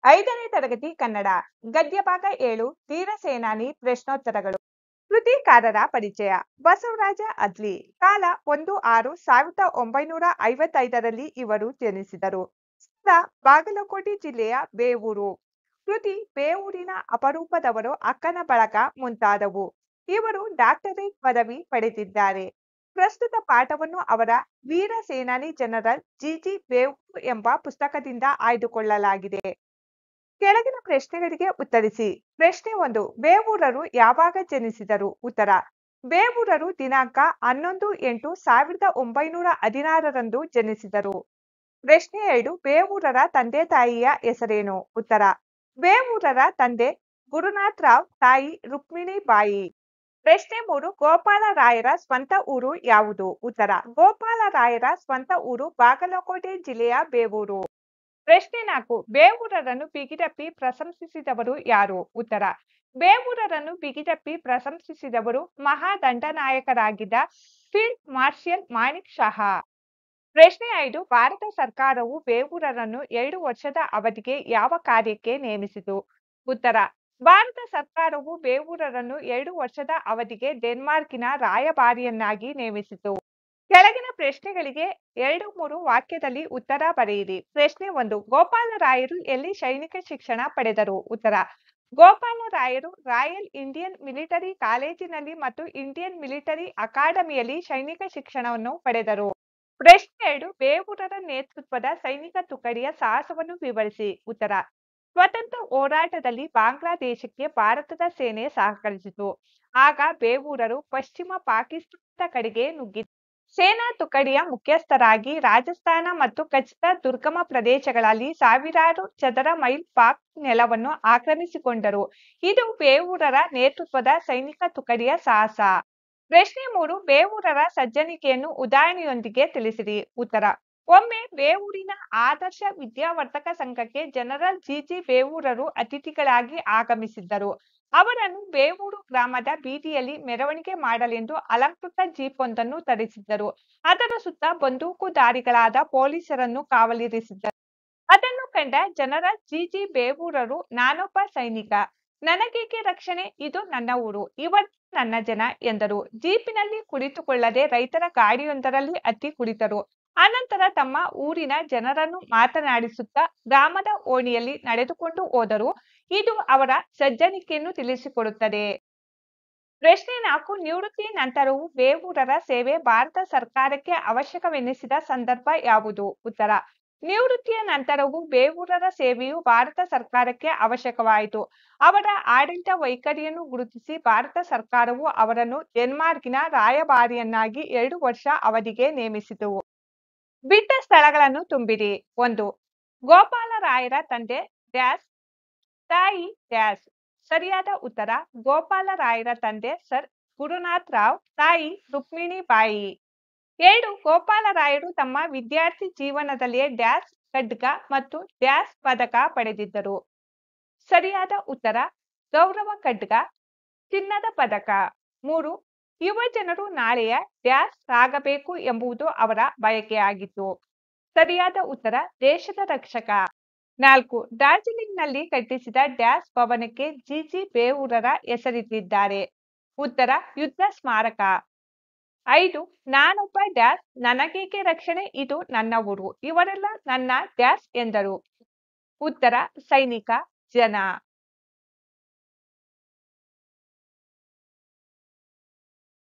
5ನೇ ತರಗತಿ ಕನ್ನಡ ಗದ್ಯ ಭಾಗ 7 ಧೀರ ಸೇನಾನಿ ಪ್ರಶ್ನೋತ್ತರಗಳು. ಕೃತಿಕಾರರ ಪರಿಚಯ. ಬಸವರಾಜ ಅದ್ಲಿ. ಕಾಲ 1-6-1955ರಲ್ಲಿ ಇವರು ಜನಿಸಿದರು. ಸ್ಥಳ ಬಾಗಲಕೋಟೆ ಜಿಲ್ಲೆಯ ಬೇವೂರು. ಕೃತಿ ಬೇವೂರಿನ ಅಪರೂಪದವರು, ಅಕ್ಕನ ಬಳಗ ಮುಂತಾದವು. ಇವರು ಡಾಕ್ಟರೇಟ್ ಪದವಿ ಪಡೆದಿದ್ದಾರೆ. ಪ್ರಸ್ತುತ ಪಾಠವನ್ನು ಅವರ ವೀರ ಸೇನಾನಿ ಜನರಲ್ ಜಿ ಬೇವೂರು ಎಂಬ ಪುಸ್ತಕದಿಂದ ಆಯ್ದುಕೊಳ್ಳಲಾಗಿದೆ. ಕೆಳಗಿನ ಪ್ರಶ್ನೆಗಳಿಗೆ ಉತ್ತರಿಸಿ. ಪ್ರಶ್ನೆ 1. ಬೇವೂರರು ಯಾವಾಗ ಜನಿಸಿದರು? ಉತ್ತರ: ಬೇವೂರರು ದಿನಾಂಕ 11-8-1916ರಂದು ಜನಿಸಿದರು. ಪ್ರಶ್ನೆ 2. ಬೇವೂರರ ತಂದೆ ತಾಯಿಯ ಹೆಸರೇನು? ಉತ್ತರ: ಬೇವೂರರ ತಂದೆ ಗುರುನಾಥರಾವ್, ತಾಯಿ ರುಕ್ಮಿಣಿಬಾಯಿ. ಪ್ರಶ್ನೆ 3. ಗೋಪಾಲರಾಯರ ಸ್ವಂತ ಊರು ಯಾವುದು? ಉತ್ತರ: ಗೋಪಾಲರಾಯರ ಸ್ವಂತ ಊರು ಬಾಗಲಕೋಟೆ ಜಿಲ್ಲೆಯ ಬೇವೂರು. ಪ್ರಶ್ನೆ 4. ಬೇವೂರರನ್ನು ಬಿಗಿದಪ್ಪಿ ಪ್ರಶಂಸಿಸಿದವರು ಯಾರು? ಉತ್ತರ: ಬೇವೂರರನ್ನು ಬಿಗಿದಪ್ಪಿ ಪ್ರಶಂಸಿಸಿದವರು ಮಹಾದಂಡನಾಯಕರಾಗಿದ್ದ ಫೀಲ್ಡ್ ಮಾರ್ಷಲ್ ಮಾಣಿಕ್ ಶಹಾ. ಪ್ರಶ್ನೆ 5. ಭಾರತ ಸರ್ಕಾರವು ಬೇವೂರರನ್ನು 2 ವರ್ಷದ ಅವಧಿಗೆ ಯಾವ ಕಾರ್ಯಕ್ಕೆ ನೇಮಿಸಿತು? ಉತ್ತರ: ಭಾರತ ಸರ್ಕಾರವು ಬೇವೂರರನ್ನು 2 ವರ್ಷದ ಅವಧಿಗೆ ಡೆನ್ಮಾರ್ಕಿನ ರಾಯಭಾರಿಯನ್ನಾಗಿ ನೇಮಿಸಿತು. ಕೆಳಗಿನ ಪ್ರಶ್ನೆಗಳಿಗೆ 2-3 ವಾಕ್ಯದಲ್ಲಿ ಉತ್ತರ ಬರೆಯಿರಿ. ಪ್ರಶ್ನೆ 1. ಗೋಪಾಲರಾಯರು ಎಲ್ಲಿ ಸೈನಿಕ ಶಿಕ್ಷಣ ಪಡೆದರು? ಉತ್ತರ: ಗೋಪಾಲರಾಯರು ರಾಯಲ್ ಇಂಡಿಯನ್ ಮಿಲಿಟರಿ ಕಾಲೇಜಿನಲ್ಲಿ ಮತ್ತು ಇಂಡಿಯನ್ ಮಿಲಿಟರಿ ಅಕಾಡೆಮಿಯಲ್ಲಿ ಸೈನಿಕ ಶಿಕ್ಷಣವನ್ನು ಪಡೆದರು. ಪ್ರಶ್ನೆ 2. ಬೇವೂರರ ನೇತೃತ್ವದ ಸೈನಿಕ ತುಕಡಿಯ ಸಾಹಸವನ್ನು ವಿವರಿಸಿ. ಉತ್ತರ: ಸ್ವತಂತ್ರ ಹೋರಾಟದಲ್ಲಿ ಬಾಂಗ್ಲಾದೇಶಕ್ಕೆ ಭಾರತದ ಸೇನೆ ಸಹಕರಿಸಿತು. ಆಗ ಬೇವೂರರು ಪಶ್ಚಿಮ ಪಾಕಿಸ್ತಾನದ ಕಡೆಗೆ ನುಗ್ಗಿದರು. ಸೇನಾ ತುಕಡಿಯ ಮುಖ್ಯಸ್ಥರಾಗಿ ರಾಜಸ್ಥಾನ ಮತ್ತು ಕಚ್ನ ದುರ್ಗಮ ಪ್ರದೇಶಗಳಲ್ಲಿ ಸಾವಿರಾರು ಚದರ ಮೈಲ್ ಪಾಕ್ ನೆಲವನ್ನು ಆಕ್ರಮಿಸಿಕೊಂಡರು. ಇದು ಬೇವೂರರ ನೇತೃತ್ವದ ಸೈನಿಕ ತುಕಡಿಯ ಸಾಹಸ. ಪ್ರಶ್ನೆ 3. ಬೇವೂರರ ಸಜ್ಜನಿಕೆಯನ್ನು ಉದಾಹರಣೆಯೊಂದಿಗೆ ತಿಳಿಸಿರಿ. ಉತ್ತರ: ಒಮ್ಮೆ ಬೇವೂರಿನ ಆದರ್ಶ ವಿದ್ಯಾವರ್ಧಕ ಸಂಘಕ್ಕೆ ಜನರಲ್ ಜಿ ಬೇವೂರರು ಅತಿಥಿಗಳಾಗಿ ಆಗಮಿಸಿದ್ದರು. ಅವರನ್ನು ಬೇವೂರು ಗ್ರಾಮದ ಬೀದಿಯಲ್ಲಿ ಮೆರವಣಿಗೆ ಮಾಡಲೆಂದು ಅಲಂಕೃತ ಜೀಪೊಂದನ್ನು ತರಿಸಿದ್ದರು. ಅದರ ಸುತ್ತ ಬಂದೂಕುಧಾರಿಗಳಾದ ಪೊಲೀಸರನ್ನು ಕಾವಲಿರಿಸಿದ್ದರು. ಅದನ್ನು ಕಂಡ ಜನರಲ್ ಜಿ ಬೇವೂರರು, ನಾನೊಬ್ಬ ಸೈನಿಕ, ನನಗೇಕೆ ರಕ್ಷಣೆ? ಇದು ನನ್ನ ಊರು, ಇವರು ನನ್ನ ಜನ ಎಂದರು. ಜೀಪಿನಲ್ಲಿ ಕುಳಿತುಕೊಳ್ಳದೆ ರೈತರ ಗಾಡಿಯೊಂದರಲ್ಲಿ ಹತ್ತಿ ಕುಳಿತರು. ಅನಂತರ ತಮ್ಮ ಊರಿನ ಜನರನ್ನು ಮಾತನಾಡಿಸುತ್ತಾ ಗ್ರಾಮದ ಓಣಿಯಲ್ಲಿ ನಡೆದುಕೊಂಡು ಹೋದರು. ಇದು ಅವರ ಸಜ್ಜನಿಕೆಯನ್ನು ತಿಳಿಸಿಕೊಡುತ್ತದೆ. ಪ್ರಶ್ನೆ 4. ನಿವೃತ್ತಿ ನಂತರವೂ ಬೇವೂರರ ಸೇವೆ ಭಾರತ ಸರ್ಕಾರಕ್ಕೆ ಅವಶ್ಯಕವೆನಿಸಿದ ಸಂದರ್ಭ ಯಾವುದು? ಉತ್ತರ: ನಿವೃತ್ತಿಯ ನಂತರವೂ ಬೇವೂರರ ಸೇವೆಯು ಭಾರತ ಸರ್ಕಾರಕ್ಕೆ ಅವಶ್ಯಕವಾಯಿತು. ಅವರ ಆಡಳಿತ ವೈಖರಿಯನ್ನು ಗುರುತಿಸಿ ಭಾರತ ಸರ್ಕಾರವು ಅವರನ್ನು ಡೆನ್ಮಾರ್ಕಿನ ರಾಯಭಾರಿಯನ್ನಾಗಿ 2 ವರ್ಷ ಅವಧಿಗೆ ನೇಮಿಸಿತು. ಬಿಟ್ಟ ಸ್ಥಳಗಳನ್ನು ತುಂಬಿರಿ. 1. ಗೋಪಾಲರಾಯರ ತಂದೆ ಡ್ಯಾಶ್, ತಾಯಿ ಡ್ಯಾಶ್. ಸರಿಯಾದ ಉತ್ತರ: ಗೋಪಾಲರಾಯರ ತಂದೆ ಸರ್ ಗುರುನಾಥರಾವ್, ತಾಯಿ ರುಕ್ಮಿಣಿಬಾಯಿ. 2. ಗೋಪಾಲರಾಯರು ತಮ್ಮ ವಿದ್ಯಾರ್ಥಿ ಜೀವನದಲ್ಲಿಯೇ ಡ್ಯಾಶ್ ಖಡ್ಗ ಮತ್ತು ಡ್ಯಾಶ್ ಪದಕ ಪಡೆದಿದ್ದರು. ಸರಿಯಾದ ಉತ್ತರ: ಗೌರವ ಖಡ್ಗ, ಚಿನ್ನದ ಪದಕ. 3. ಯುವ ಜನರು ನಾಳೆಯ ಡ್ಯಾಶ್ ಆಗಬೇಕು ಎಂಬುದು ಅವರ ಬಯಕೆಯಾಗಿತ್ತು. ಸರಿಯಾದ ಉತ್ತರ: ದೇಶದ ರಕ್ಷಕ. 4. ಡಾರ್ಜಿಲಿಂಗ್ನಲ್ಲಿ ಕಟ್ಟಿಸಿದ ಡ್ಯಾಶ್ ಭವನಕ್ಕೆ ಜಿ ಬೇವೂರರ ಹೆಸರಿಟ್ಟಿದ್ದಾರೆ. ಉತ್ತರ: ಯುದ್ಧ ಸ್ಮಾರಕ. 5. ನಾನೊಬ್ಬ ಡ್ಯಾಶ್, ನನಗೇಕೆ ರಕ್ಷಣೆ? ಇದು ನನ್ನ ಊರು, ಇವರೆಲ್ಲ ನನ್ನ ಡ್ಯಾಶ್ ಎಂದರು. ಉತ್ತರ: ಸೈನಿಕ, ಜನ.